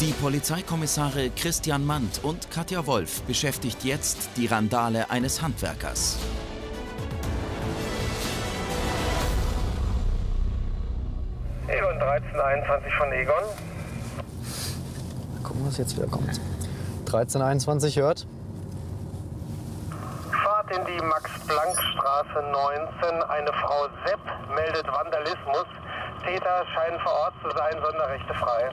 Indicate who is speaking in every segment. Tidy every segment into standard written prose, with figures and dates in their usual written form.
Speaker 1: Die Polizeikommissare Christian Mandt und Katja Wolf beschäftigt jetzt die Randale eines Handwerkers.
Speaker 2: Egon 1321 von Egon.
Speaker 3: Gucken, was jetzt wieder kommt. 1321 hört.
Speaker 2: Fahrt in die Max-Planck-Straße 19. Eine Frau Sepp meldet Vandalismus. Täter scheinen vor Ort zu sein, Sonderrechte frei.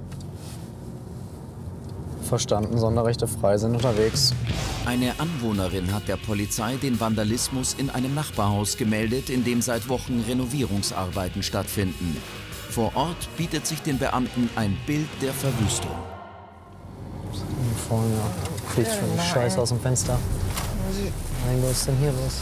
Speaker 3: Verstanden, Sonderrechte frei, sind unterwegs.
Speaker 1: Eine Anwohnerin hat der Polizei den Vandalismus in einem Nachbarhaus gemeldet, in dem seit Wochen Renovierungsarbeiten stattfinden. Vor Ort bietet sich den Beamten ein Bild der Verwüstung.
Speaker 3: Vorne fliegt schon die Scheiße aus dem Fenster. Nein, was ist denn hier los?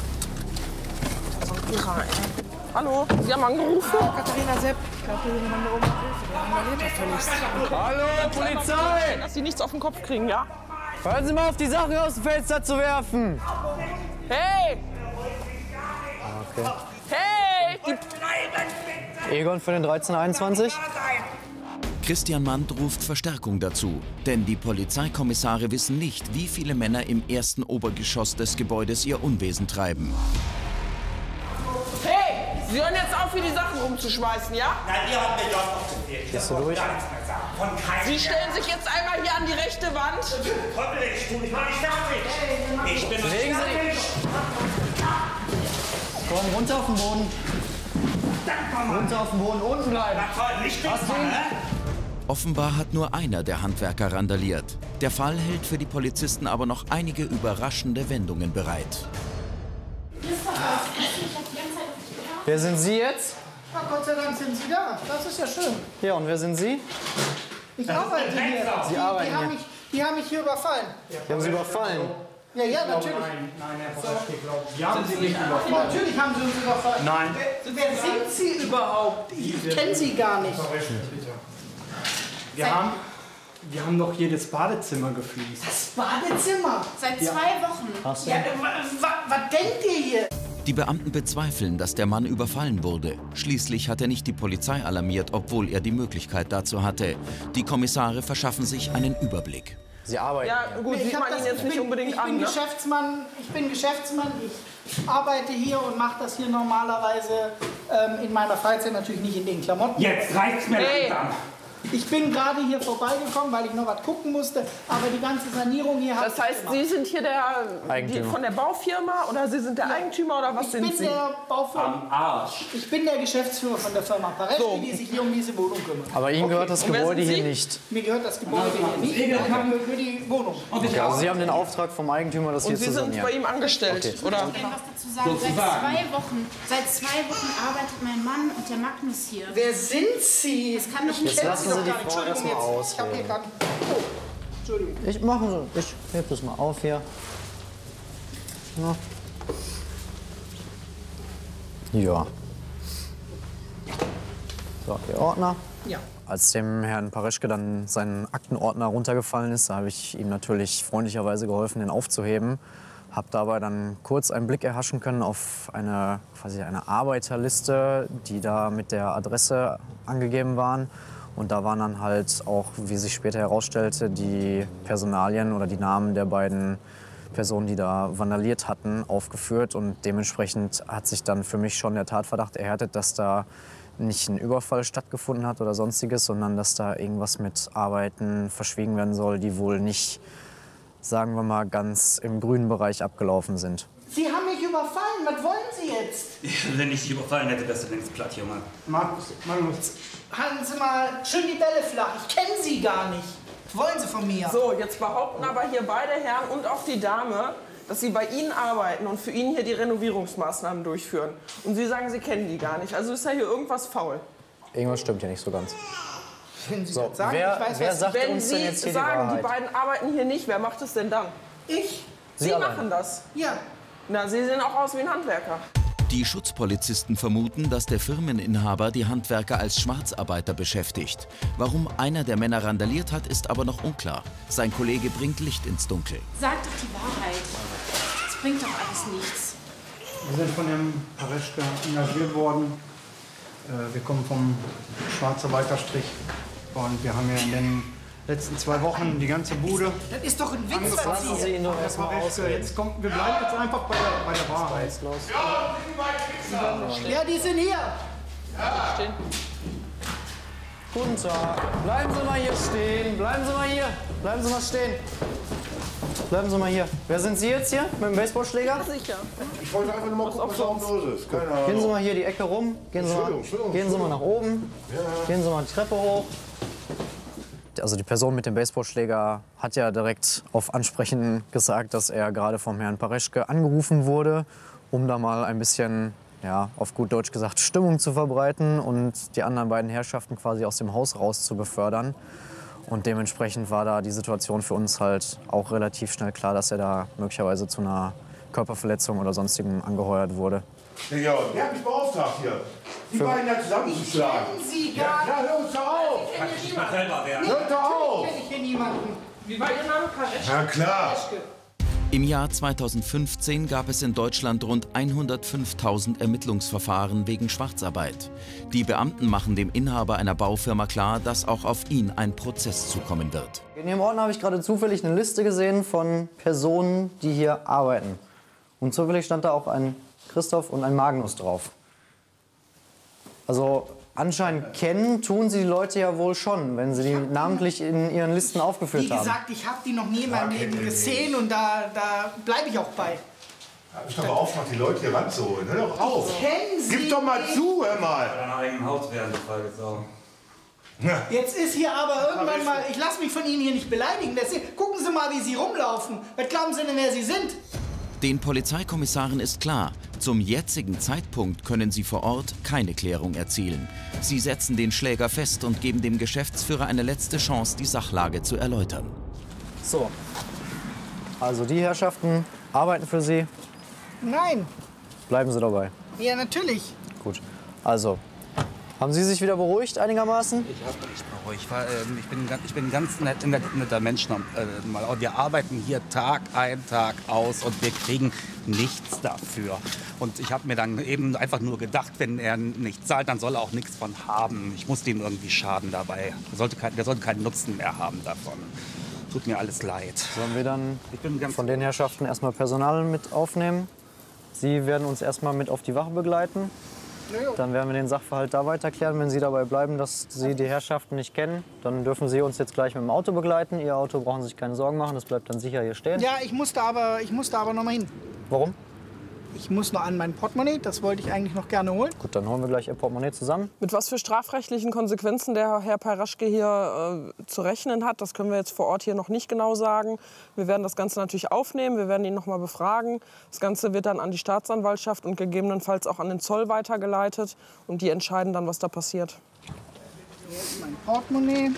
Speaker 4: Hallo, Sie haben angerufen?
Speaker 5: Katharina Sepp. Ich glaube, wir sind da oben.
Speaker 3: Hallo, Polizei!
Speaker 4: Dass Sie nichts auf den Kopf kriegen, ja?
Speaker 3: Hören Sie mal auf, die Sachen aus dem Fenster zu werfen!
Speaker 4: Hey!
Speaker 3: Okay.
Speaker 4: Hey!
Speaker 3: Egon für den 1321?
Speaker 1: Christian Mandt ruft Verstärkung dazu, denn die Polizeikommissare wissen nicht, wie viele Männer im ersten Obergeschoss des Gebäudes ihr Unwesen treiben.
Speaker 4: Hey! Sie hören jetzt auf, hier die Sachen rumzuschmeißen, ja?
Speaker 6: Nein, ihr habt mir doch noch zu viel.
Speaker 3: Gehst du durch?
Speaker 4: Sie stellen sich jetzt einmal hier an die rechte Wand.
Speaker 6: Komm, ich tu, ich war nicht fertig. Ich bin noch
Speaker 3: Legen Sie
Speaker 6: fertig.
Speaker 3: Komm, runter auf den Boden. Runter auf den Boden, unten bleiben.
Speaker 6: Na toll, nicht mitmachen, ne?
Speaker 1: Offenbar hat nur einer der Handwerker randaliert. Der Fall hält für die Polizisten aber noch einige überraschende Wendungen bereit.
Speaker 3: Wer sind Sie jetzt?
Speaker 5: Ja, Gott sei Dank sind Sie da. Das ist ja schön.
Speaker 3: Ja, und wer sind Sie?
Speaker 5: Ich arbeite hier.
Speaker 3: Sie arbeiten hier.
Speaker 5: Die haben mich hier überfallen.
Speaker 3: Die haben Sie überfallen.
Speaker 5: Ja, ja, natürlich.
Speaker 6: Nein, Herr Professor, wir haben Sie nicht überfallen.
Speaker 5: Natürlich haben Sie uns überfallen.
Speaker 6: Nein.
Speaker 5: Wer sind Sie überhaupt? Ich kenne Sie gar nicht.
Speaker 7: Wir haben doch jedes Badezimmer gefliest.
Speaker 5: Das Badezimmer.
Speaker 8: Seit 2 Wochen.
Speaker 3: Hast du?
Speaker 5: Ja, was denkt ihr hier?
Speaker 1: Die Beamten bezweifeln, dass der Mann überfallen wurde. Schließlich hat er nicht die Polizei alarmiert, obwohl er die Möglichkeit dazu hatte. Die Kommissare verschaffen sich einen Überblick.
Speaker 3: Sie arbeiten
Speaker 4: Ja,
Speaker 3: hier.
Speaker 4: gut,
Speaker 5: Ich
Speaker 4: sieht
Speaker 5: hab
Speaker 4: man
Speaker 5: das-
Speaker 4: Ihnen jetzt
Speaker 5: ich
Speaker 4: nicht
Speaker 5: bin-
Speaker 4: unbedingt
Speaker 5: ich
Speaker 4: an,
Speaker 5: bin
Speaker 4: ne?
Speaker 5: Geschäftsmann. Ich bin Geschäftsmann. Ich arbeite hier und mache das hier normalerweise in meiner Freizeit, natürlich nicht in den Klamotten.
Speaker 6: Jetzt reicht's mir
Speaker 4: Hey.
Speaker 6: langsam.
Speaker 5: Ich bin gerade hier vorbeigekommen, weil ich noch was gucken musste. Aber die ganze Sanierung hier
Speaker 4: Das heißt, Sie sind hier
Speaker 3: Eigentümer.
Speaker 4: von der Baufirma oder Sie sind der Eigentümer oder was
Speaker 5: ich
Speaker 4: sind
Speaker 5: bin
Speaker 4: Sie?
Speaker 5: der Baufirma.
Speaker 6: Arsch.
Speaker 5: Ich bin der Geschäftsführer von der Firma Pareschki,
Speaker 4: So.
Speaker 5: die sich hier um diese Wohnung kümmert.
Speaker 3: Aber Ihnen gehört das
Speaker 4: Und wer
Speaker 3: Gebäude
Speaker 4: sind
Speaker 3: hier
Speaker 4: Sie?
Speaker 3: nicht.
Speaker 5: Mir gehört das Gebäude hier nicht. Ich bin für die Wohnung.
Speaker 3: Okay, also Sie haben den Auftrag vom Eigentümer, das
Speaker 4: Und
Speaker 3: hier
Speaker 4: Sie
Speaker 3: zu
Speaker 4: sind bei
Speaker 3: sanieren.
Speaker 4: ihm angestellt, oder?
Speaker 8: Ich kann was dazu sagen. Seit 2 Wochen arbeitet mein Mann und der Magnus hier.
Speaker 5: Wer sind Sie?
Speaker 8: Das kann doch nicht
Speaker 3: Jetzt lassen Sie die
Speaker 5: Entschuldigung
Speaker 3: Frau erstmal
Speaker 5: jetzt. Ich hab hier
Speaker 3: ausreden.
Speaker 5: gerade... Oh, Entschuldigung.
Speaker 3: Ich mache so. Ich heb das mal auf hier. Ja. So, der Ordner.
Speaker 5: Ja.
Speaker 3: Als dem Herrn Pareschke dann sein Aktenordner runtergefallen ist, da habe ich ihm natürlich freundlicherweise geholfen, den aufzuheben. Habe dabei dann kurz einen Blick erhaschen können auf quasi eine Arbeiterliste, die da mit der Adresse angegeben waren. Und da waren dann halt auch, wie sich später herausstellte, die Personalien oder die Namen der beiden Personen, die da vandaliert hatten, aufgeführt. Und dementsprechend hat sich dann für mich schon der Tatverdacht erhärtet, dass da nicht ein Überfall stattgefunden hat oder sonstiges, sondern dass da irgendwas mit Arbeiten verschwiegen werden soll, die wohl nicht, sagen wir mal, ganz im grünen Bereich abgelaufen sind.
Speaker 5: Sie haben mich überfallen. Was wollen Sie jetzt?
Speaker 6: Wenn ich dich überfallen hätte, wärst du längst platt, Junge.
Speaker 7: Magnus,
Speaker 5: Halten Sie mal schön die Bälle flach. Ich kenne Sie gar nicht. Was wollen Sie von mir?
Speaker 4: So, jetzt behaupten aber hier beide Herren und auch die Dame, dass sie bei Ihnen arbeiten und für ihn hier die Renovierungsmaßnahmen durchführen. Und Sie sagen, Sie kennen die gar nicht. Also ist ja hier irgendwas faul.
Speaker 3: Irgendwas stimmt hier nicht so ganz.
Speaker 5: Wenn Sie
Speaker 3: So,
Speaker 5: das sagen,
Speaker 3: wer
Speaker 5: ich weiß,
Speaker 3: wer
Speaker 5: was
Speaker 3: sagt
Speaker 4: Wenn
Speaker 3: uns denn
Speaker 4: Sie
Speaker 3: jetzt hier
Speaker 4: sagen,
Speaker 3: die
Speaker 4: die
Speaker 3: Wahrheit?
Speaker 4: beiden arbeiten hier nicht, wer macht es denn dann?
Speaker 5: ich.
Speaker 4: Sie
Speaker 3: allein.
Speaker 4: machen das.
Speaker 5: Ja.
Speaker 4: Na, Sie sehen auch aus wie ein Handwerker.
Speaker 1: Die Schutzpolizisten vermuten, dass der Firmeninhaber die Handwerker als Schwarzarbeiter beschäftigt. Warum einer der Männer randaliert hat, ist aber noch unklar. Sein Kollege bringt Licht ins Dunkel.
Speaker 8: Sag doch die Wahrheit. Das bringt doch alles nichts.
Speaker 7: Wir sind von dem Pareschke engagiert worden. Wir kommen vom Schwarzarbeiterstrich und wir haben ja in den Letzten 2 Wochen die ganze Bude.
Speaker 5: Das ist doch ein Witz, was
Speaker 3: Lassen Sie ihn doch erstmal ausreden.
Speaker 7: Jetzt kommt, wir bleiben jetzt einfach bei der Wahrheit.
Speaker 5: Ja, die sind hier.
Speaker 3: Guten Tag. Bleiben Sie mal hier stehen. Bleiben Sie mal hier. Bleiben Sie mal stehen. Bleiben Sie mal hier. Wer sind Sie jetzt hier? Mit dem Baseballschläger?
Speaker 4: Sicher.
Speaker 9: Ich wollte einfach nur mal gucken, was da oben los ist. Keine Ahnung.
Speaker 3: Gehen Sie mal hier die Ecke rum. Gehen Sie mal nach oben. Gehen Sie mal die Treppe hoch. Also die Person mit dem Baseballschläger hat ja direkt auf Ansprechen gesagt, dass er gerade vom Herrn Pareschke angerufen wurde, um da mal ein bisschen, ja, auf gut Deutsch gesagt, Stimmung zu verbreiten und die anderen beiden Herrschaften quasi aus dem Haus raus zu befördern. Und dementsprechend war da die Situation für uns halt auch relativ schnell klar, dass er da möglicherweise zu einer Körperverletzung oder sonstigem angeheuert wurde.
Speaker 9: Ja, der hat mich beauftragt hier. Die beiden da zusammenzuschlagen.
Speaker 5: Sie
Speaker 9: Ja,
Speaker 5: gar
Speaker 9: klar, hör uns doch auf.
Speaker 6: Ich mal selber werden.
Speaker 9: Hört doch auf.
Speaker 5: kenne ich hier niemanden.
Speaker 4: Wie war Ihr Name? Pareschke?
Speaker 9: Ja, klar.
Speaker 1: Im Jahr 2015 gab es in Deutschland rund 105.000 Ermittlungsverfahren wegen Schwarzarbeit. Die Beamten machen dem Inhaber einer Baufirma klar, dass auch auf ihn ein Prozess zukommen wird.
Speaker 3: In Ihrem Ordner habe ich gerade zufällig eine Liste gesehen von Personen, die hier arbeiten. Und zufällig stand da auch ein Christoph und ein Magnus drauf. Also anscheinend kennen tun Sie die Leute ja wohl schon, wenn Sie die namentlich in Ihren Listen aufgeführt
Speaker 5: Wie
Speaker 3: haben.
Speaker 5: gesagt, ich habe die noch nie in meinem Leben gesehen und da bleibe ich auch bei.
Speaker 9: Hab ich doch mal aufgemacht, die Leute hier ranzuholen. Hör doch auf.
Speaker 5: Kennen Sie
Speaker 9: Gib doch mal zu, hör mal.
Speaker 6: Deinem eigenen Haus werden, du Fragezau.
Speaker 5: Jetzt ist hier aber irgendwann mal, ich lasse mich von Ihnen hier nicht beleidigen. Deswegen, gucken Sie mal, wie Sie rumlaufen. Was glauben Sie denn, wer Sie sind?
Speaker 1: Den Polizeikommissaren ist klar, zum jetzigen Zeitpunkt können sie vor Ort keine Klärung erzielen. Sie setzen den Schläger fest und geben dem Geschäftsführer eine letzte Chance, die Sachlage zu erläutern.
Speaker 3: So, also die Herrschaften arbeiten für Sie.
Speaker 5: Nein.
Speaker 3: Bleiben Sie dabei.
Speaker 5: Ja, natürlich.
Speaker 3: Gut. Also, haben Sie sich wieder beruhigt einigermaßen?
Speaker 10: Ich habe mich beruhigt. Ich bin ein ganz netter Mensch. Wir arbeiten hier Tag ein, Tag aus und wir kriegen nichts dafür. Und ich habe mir dann eben einfach nur gedacht, wenn er nicht zahlt, dann soll er auch nichts von haben. Ich musste ihm irgendwie schaden dabei. Der sollte keinen Nutzen mehr haben davon. Tut mir alles leid.
Speaker 3: Sollen wir dann von den Herrschaften erstmal Personal mit aufnehmen? Sie werden uns erstmal mit auf die Wache begleiten. Dann werden wir den Sachverhalt da weiter klären. Wenn Sie dabei bleiben, dass Sie die Herrschaften nicht kennen, dann dürfen Sie uns jetzt gleich mit dem Auto begleiten. Ihr Auto brauchen Sie sich keine Sorgen machen, das bleibt dann sicher hier stehen.
Speaker 5: Ja, ich musste aber noch mal hin.
Speaker 3: Warum?
Speaker 5: Ich muss noch an mein Portemonnaie, das wollte ich eigentlich noch gerne holen.
Speaker 3: Gut, dann holen wir gleich Ihr Portemonnaie zusammen.
Speaker 4: Mit was für strafrechtlichen Konsequenzen der Herr Pareschke hier zu rechnen hat, das können wir jetzt vor Ort hier noch nicht genau sagen. Wir werden das Ganze natürlich aufnehmen, wir werden ihn noch mal befragen. Das Ganze wird dann an die Staatsanwaltschaft und gegebenenfalls auch an den Zoll weitergeleitet. Und die entscheiden dann, was da passiert.
Speaker 5: Hier ist mein Portemonnaie.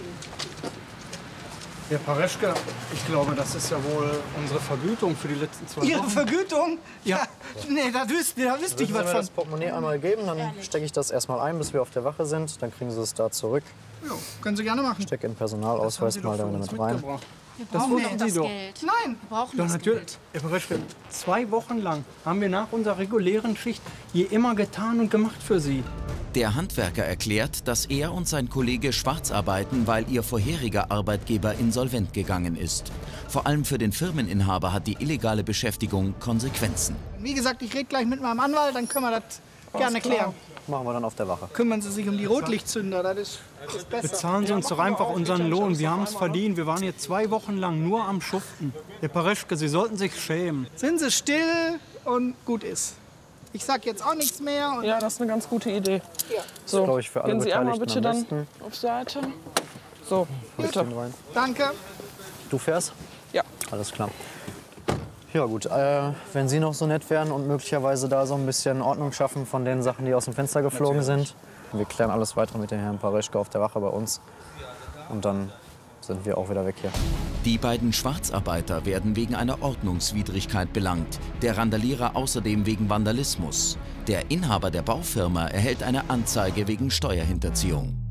Speaker 7: Herr Pareschke, ich glaube, das ist ja wohl unsere Vergütung für die letzten 2 Wochen.
Speaker 5: Ihre Vergütung?
Speaker 7: Ja.
Speaker 5: Nee, da wüsste ich was
Speaker 3: Wenn wir
Speaker 5: von.
Speaker 3: das Portemonnaie einmal geben, dann stecke ich das erstmal ein, bis wir auf der Wache sind. Dann kriegen Sie es da zurück.
Speaker 5: Ja, können Sie gerne machen.
Speaker 3: Stecke in Personalausweis mal damit rein.
Speaker 7: Das wussten Sie doch.
Speaker 5: Nein.
Speaker 8: Wir brauchen
Speaker 7: Doch,
Speaker 8: das
Speaker 7: natürlich.
Speaker 8: Geld.
Speaker 7: Herr Pareschke, 2 Wochen lang haben wir nach unserer regulären Schicht hier immer getan und gemacht für Sie.
Speaker 1: Der Handwerker erklärt, dass er und sein Kollege schwarz arbeiten, weil ihr vorheriger Arbeitgeber insolvent gegangen ist. Vor allem für den Firmeninhaber hat die illegale Beschäftigung Konsequenzen.
Speaker 5: Wie gesagt, ich rede gleich mit meinem Anwalt, dann können wir das gerne klären.
Speaker 3: Machen wir dann auf der Wache.
Speaker 5: Kümmern Sie sich um die Rotlichtzünder, das ist besser.
Speaker 7: Bezahlen Sie uns doch einfach unseren Lohn. Wir haben es verdient. Wir waren jetzt 2 Wochen lang nur am Schuften. Herr Pareschke, Sie sollten sich schämen.
Speaker 5: Sind Sie still und gut ist. Ich sag jetzt auch nichts mehr. Und
Speaker 4: Ja, das ist eine ganz gute Idee.
Speaker 5: Ja.
Speaker 4: So,
Speaker 3: Glaube ich, für alle
Speaker 4: gehen Sie einmal
Speaker 3: Beteiligten
Speaker 4: bitte
Speaker 3: am
Speaker 4: dann
Speaker 3: besten.
Speaker 4: auf Seite. So, bitte.
Speaker 5: Danke.
Speaker 3: Du fährst?
Speaker 4: Ja.
Speaker 3: Alles klar. Ja gut, wenn Sie noch so nett wären und möglicherweise da so ein bisschen Ordnung schaffen von den Sachen, die aus dem Fenster geflogen sind. Wir klären alles weitere mit dem Herrn Pareschke auf der Wache bei uns. Und dann sind wir auch wieder weg hier.
Speaker 1: Die beiden Schwarzarbeiter werden wegen einer Ordnungswidrigkeit belangt, der Randalierer außerdem wegen Vandalismus. Der Inhaber der Baufirma erhält eine Anzeige wegen Steuerhinterziehung.